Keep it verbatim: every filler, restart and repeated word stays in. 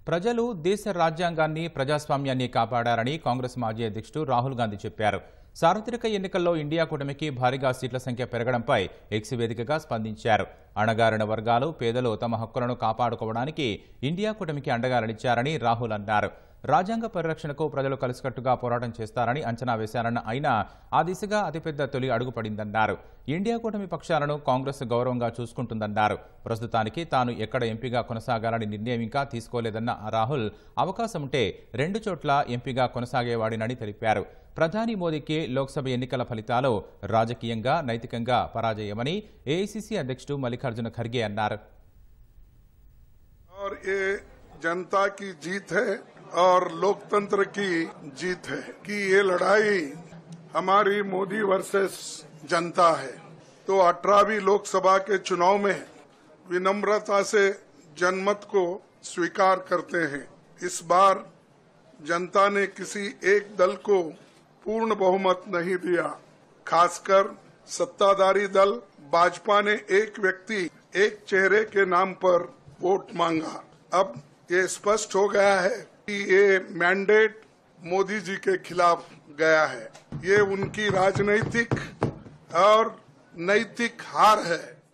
ప్రజలు దేశ రాజ్యాంగాన్ని ప్రజాస్వామ్యాన్ని కాపాడారని కాంగ్రెస్ మాజీ అధ్యక్షుడు రాహుల్ గాంధీ చెప్పారు. సార్వత్రిక ఎన్నికల్లో ఇండియా కూటమికి భారీగా సీట్ల సంఖ్య పెరగడంపై ఎక్స్ వేదికగా స్పందించారు. అణగారిన వర్గాలు, పేదలు తమ హక్కులను కాపాడుకోవడానికి ఇండియా కూటమికి అండగా నిలిచారని రాహుల్ అన్నారు. రాజ్యాంగ పరిరక్షణకు ప్రజలు కలిసికట్టుగా పోరాటం చేస్తారని అంచనా వేశారన్న ఆయన ఆ దిశగా అతిపెద్ద తొలి అడుగు పడిందన్నారు. ఇండియా కూటమి పక్షాలను కాంగ్రెస్ గౌరవంగా చూసుకుంటుందన్నారు. ప్రస్తుతానికి తాను ఎక్కడ ఎంపీగా కొనసాగాలని నిర్ణయం ఇంకా తీసుకోలేదన్న రాహుల్ అవకాశముంటే రెండు చోట్ల ఎంపీగా కొనసాగేవాడినని తెలిపారు. ప్రధాని మోదీకి లోక్సభ ఎన్నికల ఫలితాలు రాజకీయంగా, నైతికంగా పరాజయమని ఏఐసీసీ అధ్యక్షుడు మల్లికార్జున ఖర్గే అన్నారు. जनता की जीत है और लोकतंत्र की जीत है कि ये लड़ाई हमारी मोदी वर्सेस जनता है। तो अठारहवीं लोकसभा के चुनाव में विनम्रता से जनमत को स्वीकार करते हैं। इस बार जनता ने किसी एक दल को पूर्ण बहुमत नहीं दिया। खासकर सत्ताधारी दल भाजपा ने एक व्यक्ति एक चेहरे के नाम पर वोट मांगा। अब ये स्पष्ट हो गया है कि ये मैंडेट मोदी जी के खिलाफ गया है। ये उनकी राजनीतिक और नैतिक हार है।